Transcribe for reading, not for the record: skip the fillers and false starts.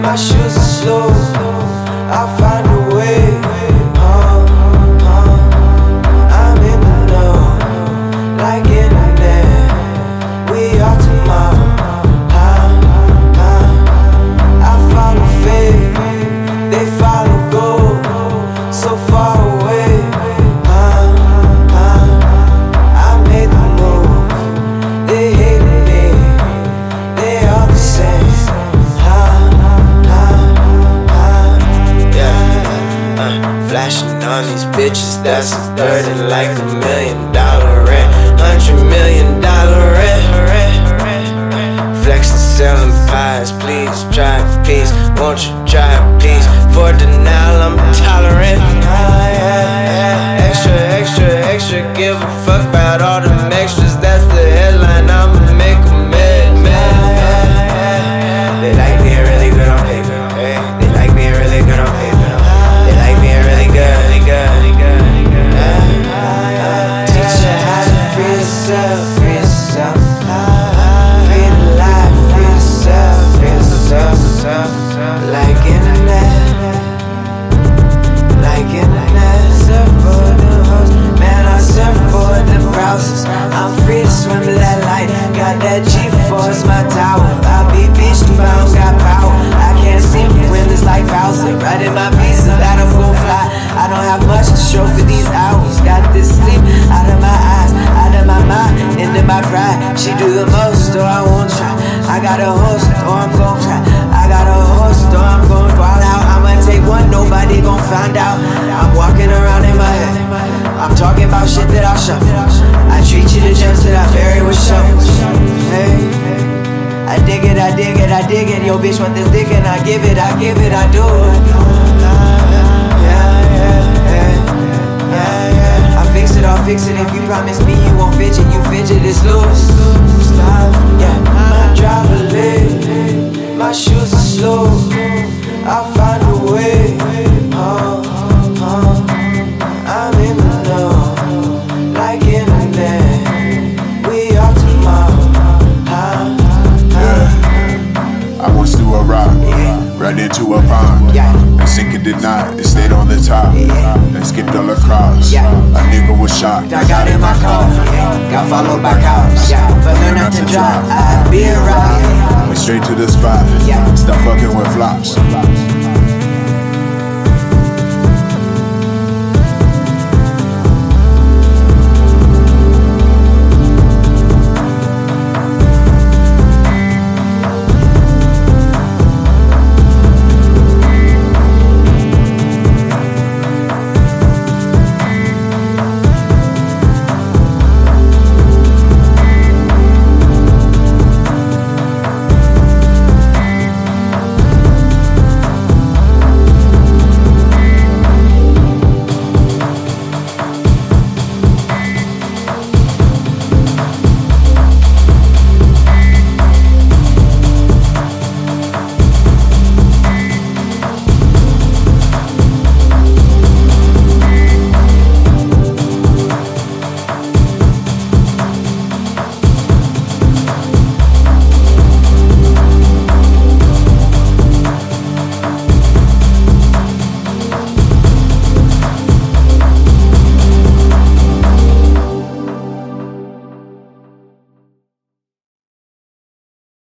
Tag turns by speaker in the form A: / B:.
A: My shoes are slow, I'll find a way. I'm in the know, like internet. We are tomorrow. I follow faith, they follow gold. So far away. I made the move. They hate me, they all the same. Flashing on these bitches, that's a burden like $1 million rent, $100 million rent. Flexin, selling pies, please try a piece. Won't you try a piece? For denial, I'm tolerant. Extra, extra, extra, give a fuck about all them extras. That's the headline, I'ma make a mad. They like being really good on paper. They like being really good on paper. They like being really good. Teach you how to free yourself, free yourself. Free the life, free yourself, free yourself. Like internet, like internet. Surfboard, them hoes, man, I surfboard, them browsers. I'm free to swim to that light. Got that G-force, my tower. I be beached if I don't got power. I can't see me when it's like Bowser. Right in my visa that I'm gon' fly. I don't have much to show for these hours. Got this sleep out of my eyes, out of my mind, into my pride. She do the most, or I won't try. I got a host, or I'm gon' cry. I got a host, or I'm gon' fall out. I'ma take one, nobody gon' find out. I'm walking around in my head. I'm talking about shit that I'll shuffle. I treat you to gems that I bury with shovels. Hey, I dig it, I dig it, I dig it. Yo, bitch, want this dick and I give it, I give it, I do it. I fix it, I'll fix it. If you promise me you won't fidget, you fidget, it's loose. Stop, yeah. My driver late, my shoes are slow. I'll find a way. I'm in the know, like internet. We are tomorrow.
B: I once threw a rock, ran into a pond. And sink it did not, it stayed on the top. Then skipped all across. A nigga was shocked.
A: I got in my car, got followed by cops. But learn not to drive, I'd be a ride.
B: Went straight to the spot, stop fucking with flops.